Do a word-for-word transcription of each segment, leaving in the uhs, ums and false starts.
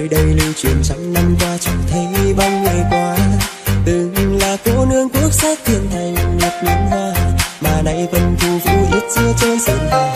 đây lưu truyền trăm năm qua chẳng thấy bóng người qua. Từng là cô nương quốc sắc thiên thành ngập liên hoa, mà nay vẫn thu vũ ít giữa chốn sơn hà.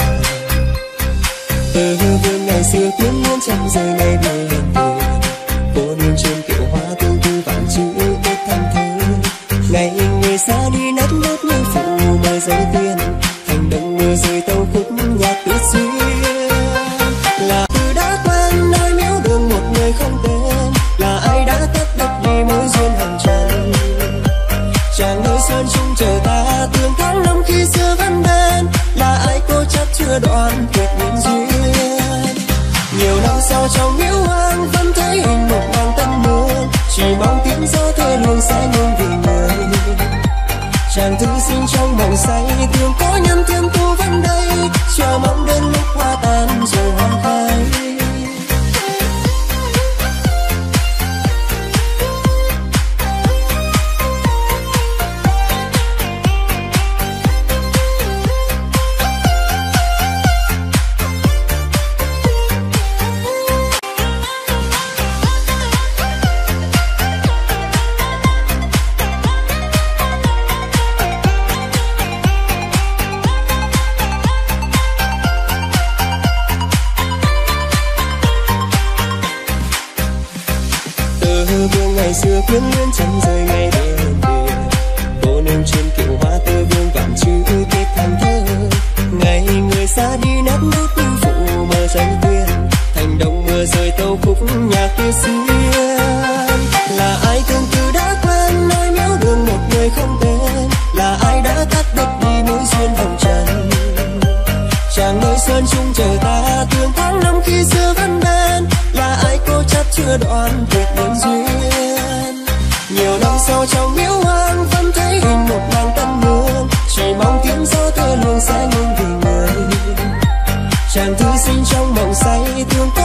Tơ vương ngày xưa quyến muốn trăm rơi ngày về hiền từ, cô nương trên kiệu hoa tương tư vạn chữ kết thành thơ. Ngày người xa đi nát nốt như phụ mời giấy tiền, thành đồng mưa rơi tâu khúc nhạc tuyết duyên. Là từ đã quen nơi miếu đường một người không tên, là ai đã tất đập đi mối duyên hằng trần. Chàng nơi sơn chung chờ ta tương tháng năm khi xưa vẫn bên, là ai cô chắc chưa đoạn tuyệt nhân duyên. Nhiều năm sau trong miếu hoang vẫn thấy hình một nàng tân nương, chỉ mong tiếng gió thê lương sẽ ngưng vì người. Chàng thư sinh trong mộng say thường có nhân thiên tu vẫn đây, chờ mong đến lúc hoa tan rồi hoa khai. Vương ngày xưa quyến luyến chân rơi ngày đêm về, cô nương trên kiệu hoa tơ vương vạn chữ kết thành thơ. Ngày người xa đi nát nút như phụ mờ giấy tuyên, thành đồng mưa rơi tâu khúc nhạc tuyết duyên. Là ai tương tư đã quen nơi miếu đường một người không tên, là ai đã cắt đứt đi mối duyên hồng trần. Chàng nơi sơn chung chờ ta tương tháng năm khi xưa vẫn bên, là ai cô chắc chưa đoạn tuyệt nhân duyên. Nhiều năm sau trong miếu hoang vẫn thấy hình một nàng tân nương, chỉ mong tiếng gió thê lương sẽ ngưng vì người. Chàng thư sinh trong mộng say thương